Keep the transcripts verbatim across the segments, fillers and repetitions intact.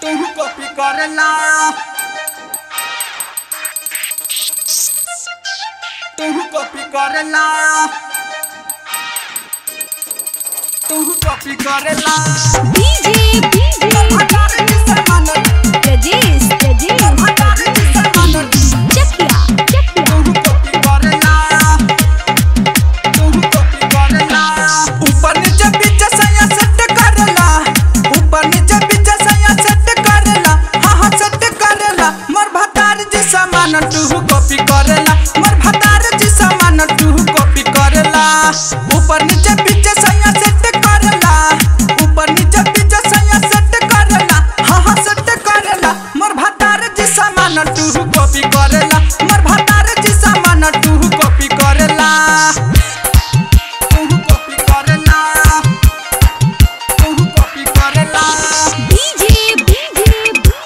तू कॉपी करला तू कॉपी करला तू कॉपी करला डीजे डीजे रजीस रजीस चकिया चकिया तू कॉपी करला तू कॉपी करला ऊपर नीचे पीछे सया सेट करला ऊपर नीचे पीछे सया सेट करला हां हां सेट करला मोर भतार जी सामान तू कॉपी करला मोर भतार जी सामान तू कॉपी करला ऊपर नीचे पीछे सया सेट करला ऊपर नीचे पीछे सया सेट करला हां हां सेट करला मोर भतार जी सामान तू कॉपी करला मोर भतार जी सामान तू कॉपी करला तू कॉपी करला तू कॉपी करला डीजे डीजे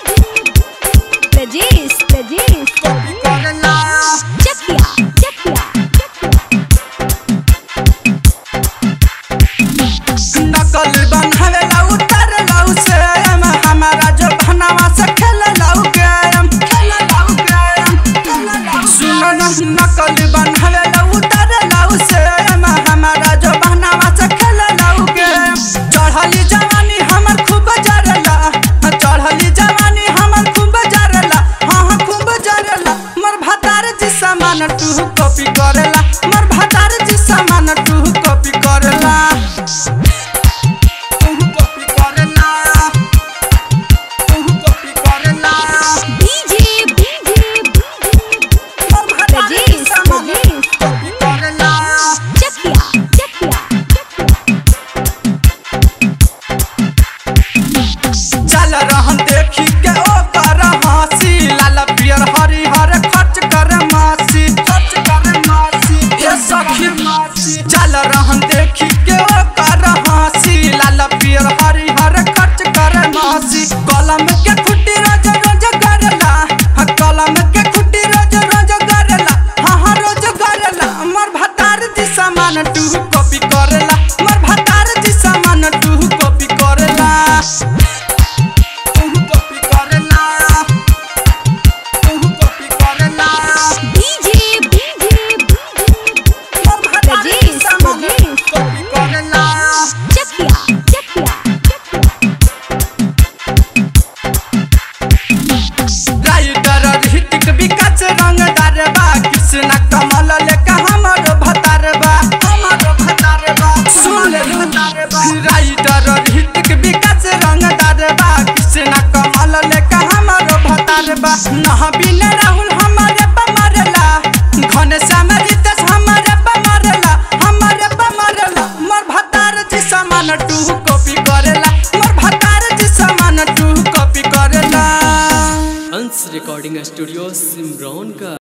रजीस रजीस कॉपी करला चकिया चकिया नकल बनहला उतरला उसे हमारा जो भनावा से खेलला गेम खेलला गेम सुनो न नकल बनहला उतरला उसे हमारा जो भनावा से खेलला गेम चढ़ली जवानी हमर खूब जरला चढ़ली जवानी हमर खूब जरला हां हां खूब जरला मोर भतार जी सामान तू कॉपी करला मोर भतार जी सामान तू कॉपी करला तू कॉपी करला तू कॉपी करला डीजे डीजे मोर भतार जी रजीस सामान रजीस कॉपी करला चकिया चकिया चल रहन देखी के ओ कर हंसी लाल पियर हरी हर खर्च कर मासी खर्च कर मासी ये सखी मासी चल रहन देखी के ओ कर हंसी लाल पियर हरी हर खर्च कर मासी कलम के खुटी रोज रोज करला हाँ कलम के खुटी रोज रोज करला हाँ हाँ रोज करला मोर भतार जी सामान तू कॉपी करला मोर भतार जी सामान तू कॉपी करला तू कॉपी करला तू कॉपी करला डीजे डीजे मोर भतार जी रजीस सामान रजीस कॉपी करला चकिया चकिया राइटर ऋतिक विकास रंगदार बा कृष्णा कमल लेका हमर भतार बा हमर भतार बा सुन ले भतार बा राइटर ऋतिक विकास रंगदार बा कृष्णा कमल लेका हमर भतार बा नह बिन राहुल हमारे बमरला घन श्याम रितेश हमारे बमरला हमारे बमरला मोर भतार जी सामान तू कॉपी करला मोर भतार जी सामान तू कॉपी करला हंस रिकॉर्डिंग स्टूडियो सिमरौन का।